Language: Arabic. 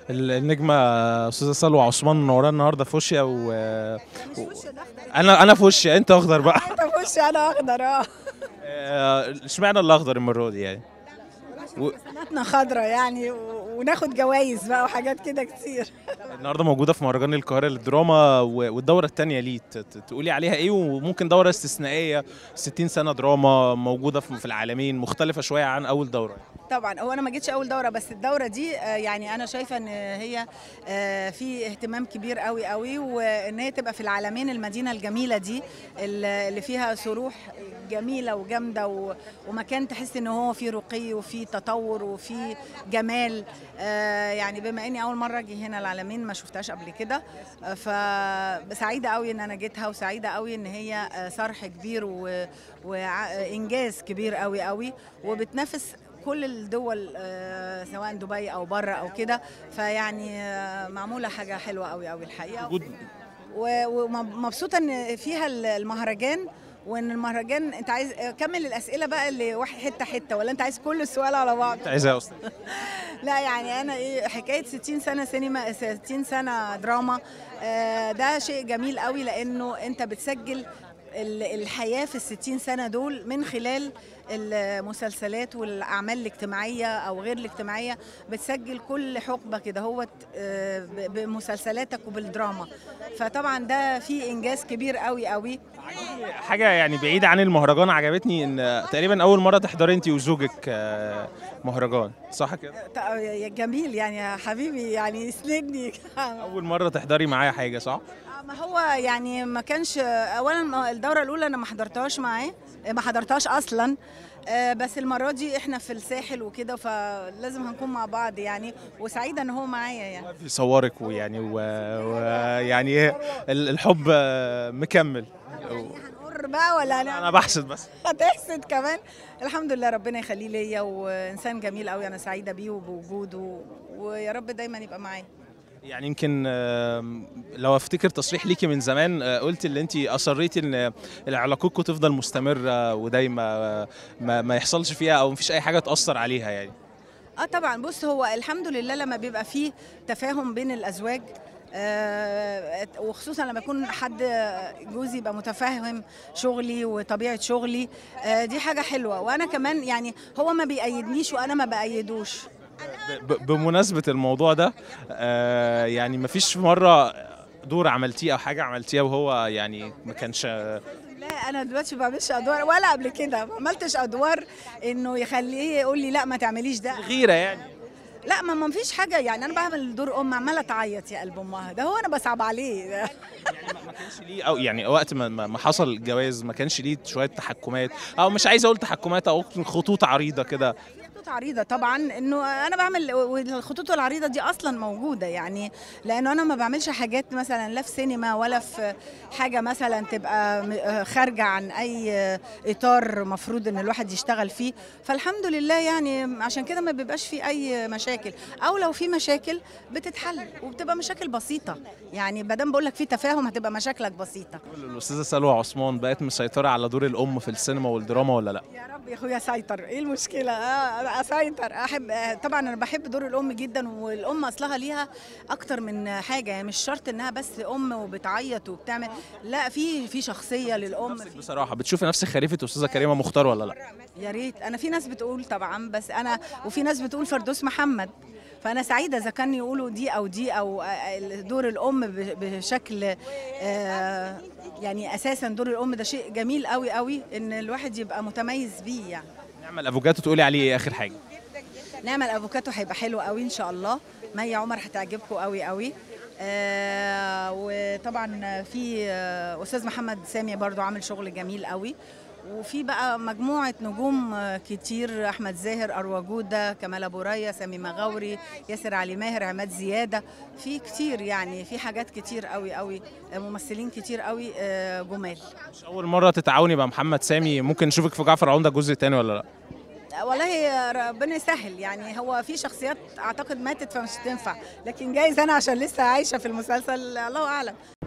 النجمه استاذه سلوى عثمان منورانا النهارده في فوشيا مش وش ده اخضر. انا في وشي، انت اخضر بقى. انت في وش انا اخضر اشمعنى الاخضر المره دي يعني؟ سنتنا خضرة يعني وناخد جوائز بقى وحاجات كده كتير. النهارده موجوده في مهرجان القاهره للدراما والدوره الثانيه ليه، تقولي عليها ايه؟ وممكن دوره استثنائيه 60 سنه دراما موجوده في العالمين، مختلفه شويه عن اول دوره. طبعا هو انا ما جيتش اول دوره، بس الدوره دي يعني انا شايفه ان هي في اهتمام كبير قوي قوي، وان هي تبقى في العالمين، المدينه الجميله دي اللي فيها صروح جميله وجامده ومكان تحس ان هو فيه رقي وفيه تطور وفيه جمال. يعني بما اني اول مره اجي هنا العالمين ما شفتهاش قبل كده، فسعيده قوي ان انا جيتها، وسعيده قوي ان هي صرح كبير وانجاز كبير قوي قوي، وبتنافس كل الدول سواء دبي او بره او كده. فيعني معموله حاجه حلوه قوي قوي الحقيقه، ومبسوطه ان فيها المهرجان. وان المهرجان انت عايز كمل الاسئله بقى اللي واحد حته حته، ولا انت عايز كل السؤال على بعض؟ انت عايزها يا استاذ؟ لا يعني انا ايه، حكايه 60 سنه سينما 60 سنه دراما، ده شيء جميل قوي، لانه انت بتسجل الحياة في ال60 سنة دول من خلال المسلسلات والأعمال الاجتماعية أو غير الاجتماعية. بتسجل كل حقبة كده هو بمسلسلاتك وبالدراما، فطبعا ده فيه إنجاز كبير قوي قوي. حاجة يعني بعيدة عن المهرجان، عجبتني إن تقريبا أول مرة تحضري أنت وزوجك مهرجان، صح كده؟ جميل يعني يا حبيبي، يعني يسندني. أول مرة تحضري معايا حاجة، صح؟ ما هو يعني ما كانش اولا الدوره الاولى انا ما حضرتهاش معاه، ما حضرتهاش اصلا، بس المره دي احنا في الساحل وكده، فلازم هنكون مع بعض يعني، وسعيده ان هو معايا يعني. بيصورك ويعني الحب مكمل. هنقر بقى ولا انا بحسد بس. هتحسد كمان؟ الحمد لله، ربنا يخليه ليا، وانسان جميل قوي، انا سعيده بيه وبوجوده، ويا رب دايما يبقى معايا. يعني يمكن لو افتكر تصريح ليكي من زمان، قلت اللي انت اصريتي ان علاقتكم تفضل مستمره ودايما ما يحصلش فيها او مفيش اي حاجه تاثر عليها يعني. طبعا، بص هو الحمد لله لما بيبقى فيه تفاهم بين الازواج، وخصوصا لما يكون حد جوزي يبقى متفهم شغلي وطبيعه شغلي، دي حاجه حلوه. وانا كمان يعني هو ما بيأيدنيش وانا ما بأيدوش. بمناسبة الموضوع ده، يعني مفيش مرة دور عملتيه أو حاجة عملتيها وهو يعني ما كانش؟ لا انا دلوقتي ما بعملش ادوار، ولا قبل كده ما عملتش ادوار انه يخليه يقول لي لا ما تعمليش ده. غيرة يعني؟ لا ما فيش حاجه يعني، انا بعمل دور ام عماله تعيط يا قلب امها، ده هو انا بصعب عليه. يعني ما كانش ليه، او يعني وقت ما حصل الجواز ما كانش ليه شويه تحكمات، او مش عايز اقول تحكمات، او خطوط عريضه كده؟ خطوط عريضة طبعا، انه انا بعمل، والخطوط العريضة دي اصلا موجودة يعني، لانه انا ما بعملش حاجات مثلا لا في سينما ولا في حاجة مثلا تبقى خارجة عن اي اطار مفروض ان الواحد يشتغل فيه. فالحمد لله يعني، عشان كده ما بيبقاش في اي مشاكل، او لو في مشاكل بتتحل وبتبقى مشاكل بسيطة يعني، ما دام بقول لك في تفاهم هتبقى مشاكلك بسيطة. الاستاذه سلوى عثمان بقت مسيطره على دور الام في السينما والدراما ولا لا؟ يا رب يا اخويا سيطر، ايه المشكله؟ اسيطر، احب طبعا، انا بحب دور الام جدا، والام اصلها ليها اكتر من حاجه يعني، مش شرط انها بس ام وبتعيط وبتعمل، لا في شخصيه للام. بصراحه بتشوفي نفسك خليفه استاذه كريمه مختار ولا لا؟ يا ريت، انا في ناس بتقول طبعا، بس انا وفي ناس بتقول فردوس محمد، فانا سعيده اذا كان يقولوا دي او دي، او دور الام بشكل يعني اساسا دور الام ده شيء جميل قوي قوي، ان الواحد يبقى متميز بيه يعني. نعمل افوكاتو تقولي عليه ايه اخر حاجه؟ نعمل افوكاتو هيبقى حلو قوي ان شاء الله، مي عمر هتعجبكم قوي قوي. وطبعا في استاذ محمد سامي برضو عامل شغل جميل قوي، وفي بقى مجموعة نجوم كتير، أحمد زاهر، أروى جودة، كمال أبو ريا، سامي مغاوري، ياسر علي ماهر، عماد زيادة، في كتير يعني، في حاجات كتير قوي قوي، ممثلين كتير قوي جمال. مش أول مرة تتعاوني مع محمد سامي، ممكن نشوفك في جعفر عمدة جزء تاني ولا لأ؟ والله ربنا يسهل يعني، هو في شخصيات أعتقد ماتت فمش تنفع، لكن جايز أنا عشان لسه عايشة في المسلسل، الله أعلم.